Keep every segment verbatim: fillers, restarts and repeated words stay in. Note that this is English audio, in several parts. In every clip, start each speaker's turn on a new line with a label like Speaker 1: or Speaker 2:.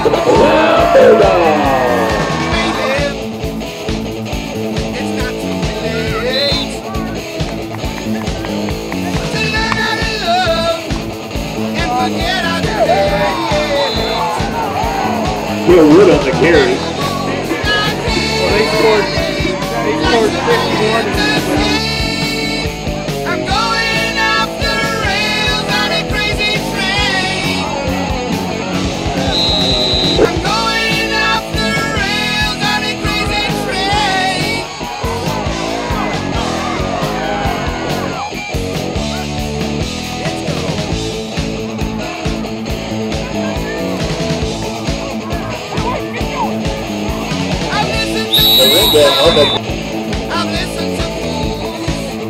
Speaker 1: Will Wood on the carry.
Speaker 2: Well, they scored, they scored fifty-one.
Speaker 3: I'm going off the rails on a crazy train. I'm going off the rails on a crazy train.
Speaker 1: The ring bell on the
Speaker 3: I've listened to fools.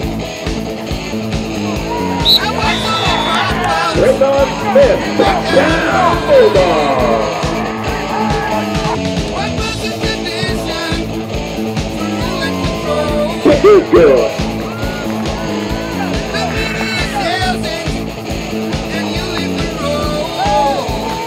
Speaker 3: I watch all the
Speaker 1: Brendan Smith. Down Bulldog.
Speaker 3: What was the condition for you and control?
Speaker 1: Kick is good.
Speaker 3: The media sells it, and you leave the road.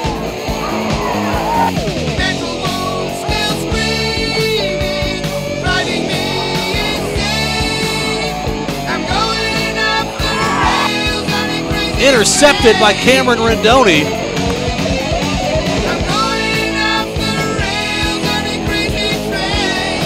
Speaker 3: Mental wounds still screaming, driving me insane. I'm going off the rails on a crazy
Speaker 4: Intercepted by Cameron Rendoni.
Speaker 3: I'm going off the rails on a crazy train.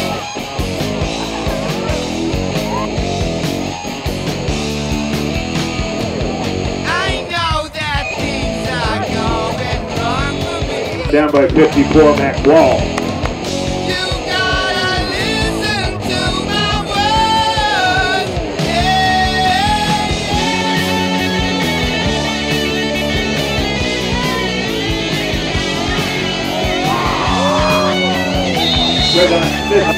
Speaker 3: I know that things are going wrong for me.
Speaker 1: Down by fifty-four, Mac Wall.
Speaker 3: You gotta listen to my words.
Speaker 1: Brendan Smith.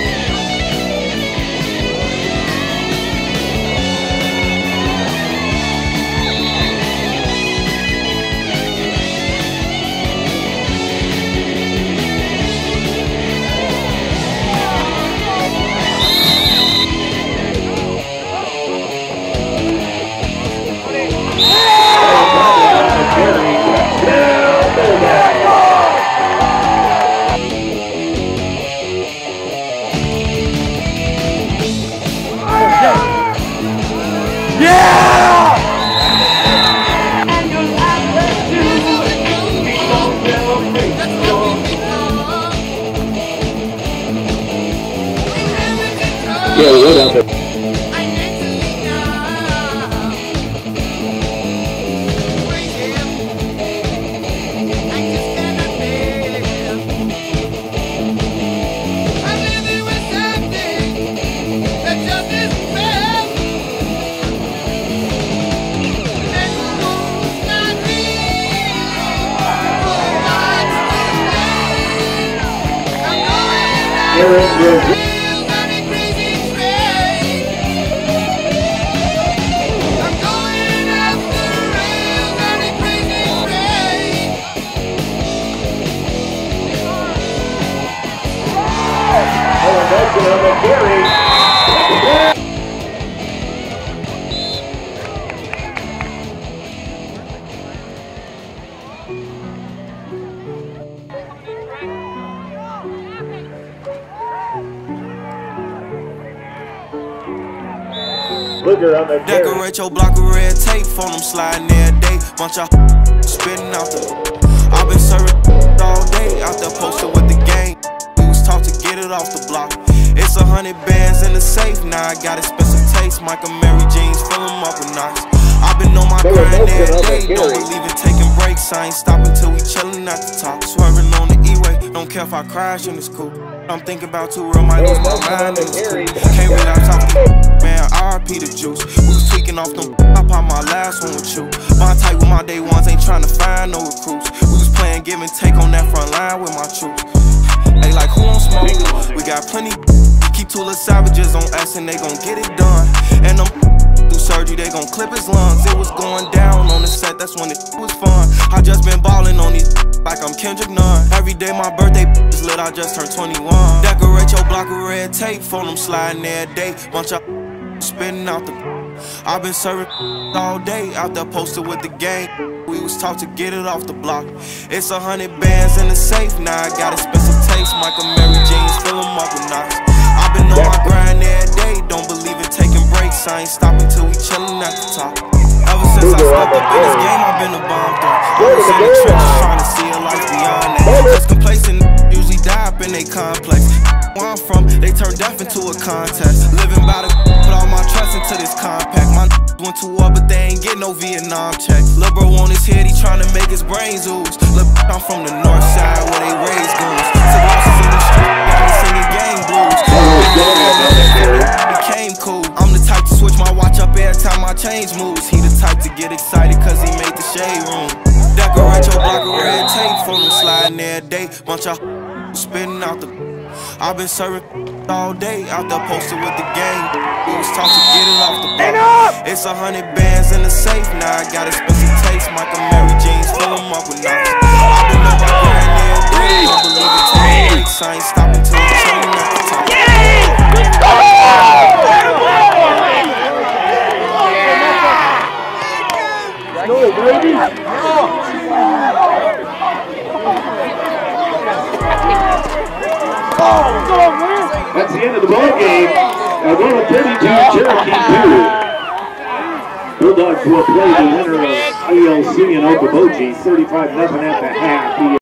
Speaker 1: Yeah, Wood on the Aaron Will. Nelson on the carry. Luger on the carry.
Speaker 5: Decorate your block with red tape, phone them sliding every day. Bunch of spitting out the. I've been serving all day out there posted with the gang. We was taught to get it off the block. It's a hundred bands in the safe, now I got expensive taste. Michael Mary jeans, fill them up with knots. I've been on my grind every day, don't believe in taking breaks. I ain't stopping till we chillin' at the top. Swerving on the E-way, don't care if I crash in this coupe. I'm thinking about two real, might lose my mind in this coupe. Can't relapse off the man, R I P the juice. We was tweaking off them, I popped my last one with you. My type with my day ones, ain't trying to find no recruits. We was playing give and take on that front line with my troops. They like, who on smoke? We got plenty. Keep two little savages on us and they gon' get it done. And them do surgery, they gon' clip his lungs. It was going down on the set, that's when it was fun. I just been ballin' on these like I'm Kendrick Nunn. Every day my birthday is lit, I just turned twenty-one. Decorate your block with red tape, phone them sliding every day. Bunch of spitting out the. I've been serving all day out there posted with the gang. We was taught to get it off the block. It's a hundred bands in the safe. Now I got expensive taste. Michael Mary jeans, fill them up with knots. I've been on my grind every day. Don't believe in taking breaks. I ain't stopping till we chillin' at the top. Ever since I stepped up in this game, I've been a bomb through. I was in the trenches trying to see a life beyond that. Just complacent, usually die up in they complex. Where I'm from, they turn death into a contest. Living by the put all my trust into this compact. My went to war, but they ain't get no Vietnam check. Lil' bro on his head, he tryna make his brains ooze. Lil' I'm from the north side where they raise goons. Took losses in the street, got me singing gang blues. Became cool. I'm the type to switch my watch up every time my change moves. He the type to get excited cause he made the shade room. Decorate your block of red tape for them sliding every day. Bunch of spitting out the. I've been serving all day out there posted with the gang. We was taught to get it off the block. It's a hundred bands in the safe. Now I got expensive taste. Michael Mary jeans, fill them up with knots. I've been on my grind every day. Don't believe it till it breaks. I ain't stopping till I'm chillin' at the top.
Speaker 1: Go, baby. That's the end of the ball game. Algona thirty-two, Cherokee two. Bulldogs will play the winner of E L C and Okoboji, thirty-five nothing at the half.